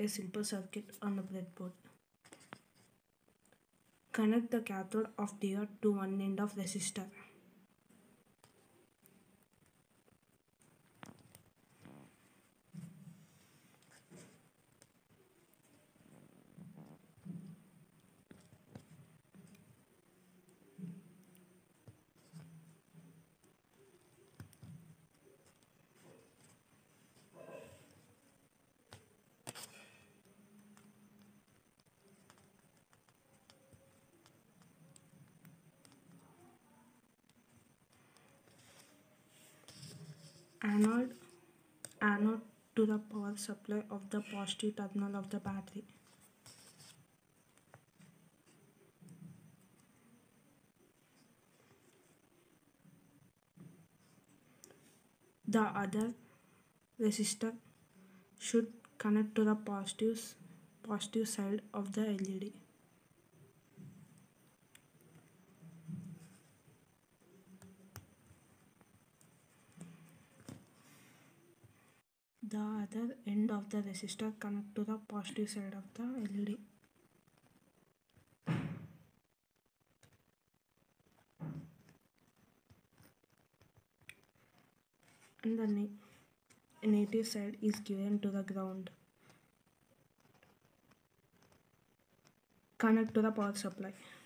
a simple circuit on the breadboard. Connect the cathode of diode to one end of resistor. Anode to the power supply of the positive terminal of the battery. The other resistor should connect to the positive side of the LED. The other end of the resistor connect to the positive side of the LED. And the negative side is given to the ground. Connect to the power supply.